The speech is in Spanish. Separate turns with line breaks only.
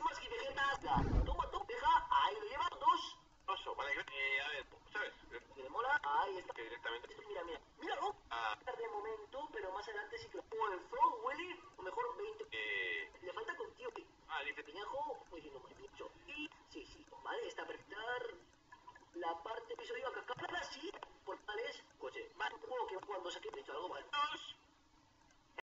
Más que Vegeta, toma, deja, ahí lo lleva, dos.
Oso, vale, a ver, ¿sabes?
Que le mola, ahí está.
Que directamente.
Míralo. De momento, pero más adelante sí que lo. O el Frog, Willy, o mejor 20. Le falta contigo.
Dice
Piñajo, muy bien, mucho. Y, sí, vale, está perfecta. La parte episodio acá, sí, portales, coche. Va, un juego que cuando saque, de hecho, algo mal.
dos.